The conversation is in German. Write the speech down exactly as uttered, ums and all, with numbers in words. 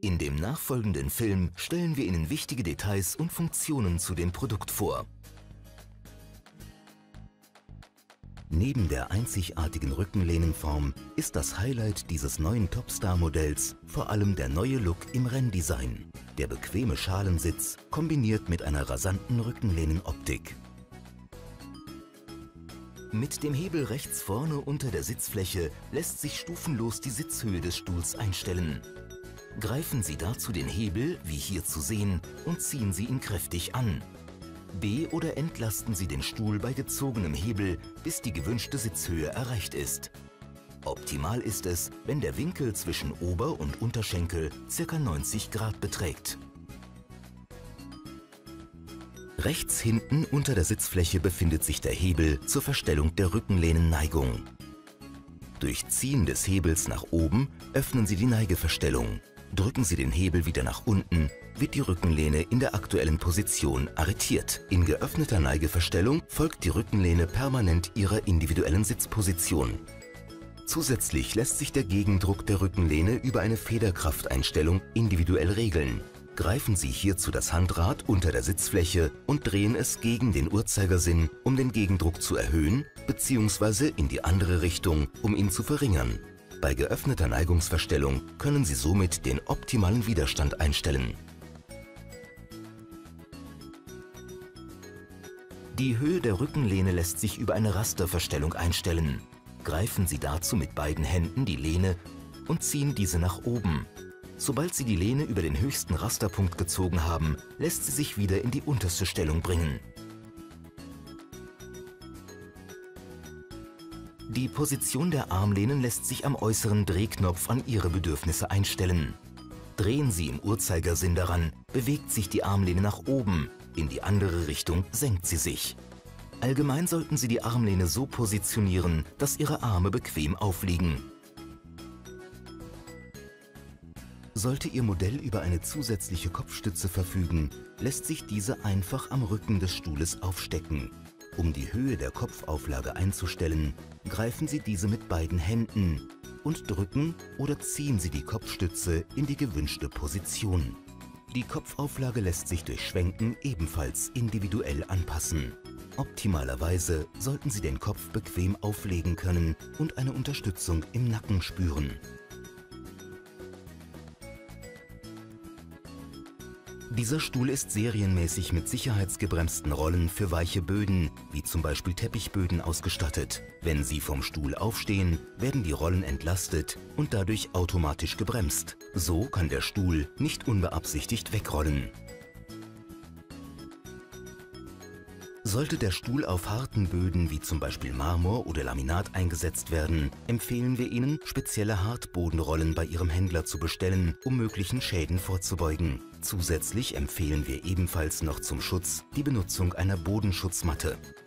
In dem nachfolgenden Film stellen wir Ihnen wichtige Details und Funktionen zu dem Produkt vor. Neben der einzigartigen Rückenlehnenform ist das Highlight dieses neuen Topstar-Modells vor allem der neue Look im Renndesign. Der bequeme Schalensitz kombiniert mit einer rasanten Rückenlehnenoptik. Mit dem Hebel rechts vorne unter der Sitzfläche lässt sich stufenlos die Sitzhöhe des Stuhls einstellen. Greifen Sie dazu den Hebel, wie hier zu sehen, und ziehen Sie ihn kräftig an. Be- oder entlasten Sie den Stuhl bei gezogenem Hebel, bis die gewünschte Sitzhöhe erreicht ist. Optimal ist es, wenn der Winkel zwischen Ober- und Unterschenkel ca. neunzig Grad beträgt. Rechts hinten unter der Sitzfläche befindet sich der Hebel zur Verstellung der Rückenlehnenneigung. Durch Ziehen des Hebels nach oben öffnen Sie die Neigeverstellung. Drücken Sie den Hebel wieder nach unten, wird die Rückenlehne in der aktuellen Position arretiert. In geöffneter Neigeverstellung folgt die Rückenlehne permanent ihrer individuellen Sitzposition. Zusätzlich lässt sich der Gegendruck der Rückenlehne über eine Federkrafteinstellung individuell regeln. Greifen Sie hierzu das Handrad unter der Sitzfläche und drehen es gegen den Uhrzeigersinn, um den Gegendruck zu erhöhen, bzw. in die andere Richtung, um ihn zu verringern. Bei geöffneter Neigungsverstellung können Sie somit den optimalen Widerstand einstellen. Die Höhe der Rückenlehne lässt sich über eine Rasterverstellung einstellen. Greifen Sie dazu mit beiden Händen die Lehne und ziehen diese nach oben. Sobald Sie die Lehne über den höchsten Rasterpunkt gezogen haben, lässt sie sich wieder in die unterste Stellung bringen. Die Position der Armlehnen lässt sich am äußeren Drehknopf an Ihre Bedürfnisse einstellen. Drehen Sie im Uhrzeigersinn daran, bewegt sich die Armlehne nach oben, in die andere Richtung senkt sie sich. Allgemein sollten Sie die Armlehne so positionieren, dass Ihre Arme bequem aufliegen. Sollte Ihr Modell über eine zusätzliche Kopfstütze verfügen, lässt sich diese einfach am Rücken des Stuhles aufstecken. Um die Höhe der Kopfauflage einzustellen, greifen Sie diese mit beiden Händen und drücken oder ziehen Sie die Kopfstütze in die gewünschte Position. Die Kopfauflage lässt sich durch Schwenken ebenfalls individuell anpassen. Optimalerweise sollten Sie den Kopf bequem auflegen können und eine Unterstützung im Nacken spüren. Dieser Stuhl ist serienmäßig mit sicherheitsgebremsten Rollen für weiche Böden, wie zum Beispiel Teppichböden, ausgestattet. Wenn Sie vom Stuhl aufstehen, werden die Rollen entlastet und dadurch automatisch gebremst. So kann der Stuhl nicht unbeabsichtigt wegrollen. Sollte der Stuhl auf harten Böden wie zum Beispiel Marmor oder Laminat eingesetzt werden, empfehlen wir Ihnen, spezielle Hartbodenrollen bei Ihrem Händler zu bestellen, um möglichen Schäden vorzubeugen. Zusätzlich empfehlen wir ebenfalls noch zum Schutz die Benutzung einer Bodenschutzmatte.